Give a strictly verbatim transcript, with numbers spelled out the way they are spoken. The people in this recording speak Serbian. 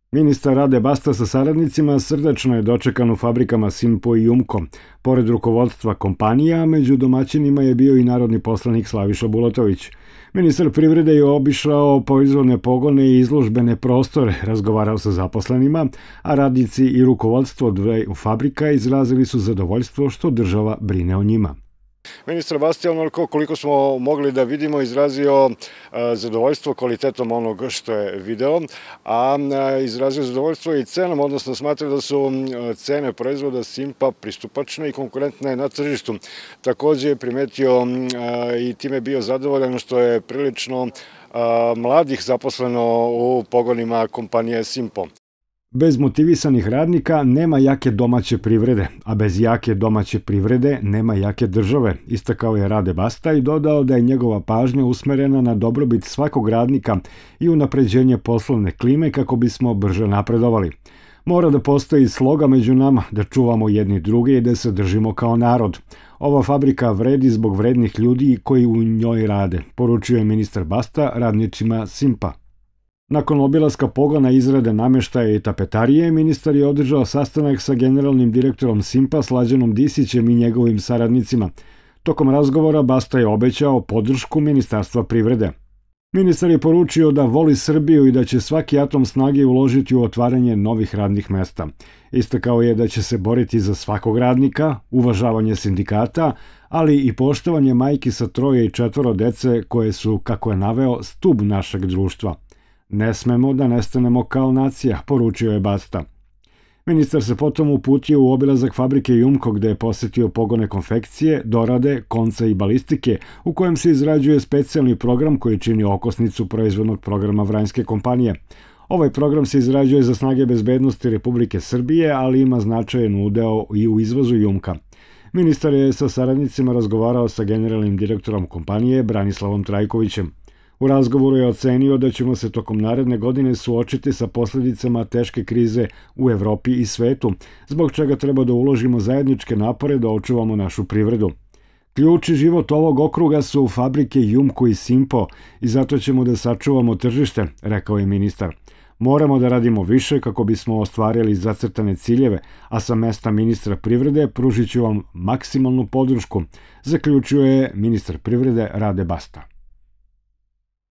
Ministar Rade Basta sa saradnicima srdačno je dočekan u fabrikama Simpo i Jumko. Pored rukovodstva kompanija, među domaćinima je bio i narodni poslanik Slaviša Bulatović. Ministar privrede je obišao proizvodne pogone i izložbene prostore, razgovarao sa zaposlenima, a radnici i rukovodstvo dveju fabrika izrazili su zadovoljstvo što država brine o njima. Ministar Basta, onoliko koliko smo mogli da vidimo, izrazio zadovoljstvo kvalitetom onog što je video, a izrazio zadovoljstvo i cenom, odnosno smatra da su cene proizvoda Simpa pristupačne i konkurentne na tržištu. Takođe je primetio i time bio zadovoljan što je prilično mladih zaposleno u pogonima kompanije Simpo. Bez motivisanih radnika nema jake domaće privrede, a bez jake domaće privrede nema jake države, istakao je Rade Basta i dodao da je njegova pažnja usmerena na dobrobit svakog radnika i unapređenje poslovne klime kako bismo brže napredovali. Mora da postoji sloga među nama, da čuvamo jedni druge i da se držimo kao narod. Ova fabrika vredi zbog vrednih ljudi koji u njoj rade, poručio je ministar Basta radnicima Simpa. Nakon obilaska pogona izrade nameštaja i tapetarije, ministar je održao sastanak sa generalnim direktorom Simpa Slađanom Disićem i njegovim saradnicima. Tokom razgovora Basta je obećao podršku Ministarstva privrede. Ministar je poručio da voli Srbiju i da će svaki atom snage uložiti u otvaranje novih radnih mesta. Istakao je da će se boriti za svakog radnika, uvažavanje sindikata, ali i poštovanje majki sa troje i četvoro dece koje su, kako je naveo, stub našeg društva. Ne smemo da nestanemo kao nacija, poručio je Basta. Ministar se potom uputio u obilazak fabrike Jumko gde je posetio pogone konfekcije, dorade, konca i balistike u kojem se izrađuje specijalni program koji čini okosnicu proizvodnog programa Vranjske kompanije. Ovaj program se izrađuje za snage bezbednosti Republike Srbije, ali ima značajan udeo i u izvozu Jumka. Ministar je sa saradnicima razgovarao sa generalnim direktorom kompanije Branislavom Trajkovićem. U razgovoru je ocenio da ćemo se tokom naredne godine suočiti sa posljedicama teške krize u Evropi i svetu, zbog čega treba da uložimo zajedničke napore da očuvamo našu privredu. Ključ i život ovog okruga su fabrike Jumko i Simpo i zato ćemo da sačuvamo tržište, rekao je ministar. Moramo da radimo više kako bismo ostvarili zacrtane ciljeve, a sa mesta ministra privrede pružit ću vam maksimalnu podršku, zaključio je ministar privrede Rade Basta.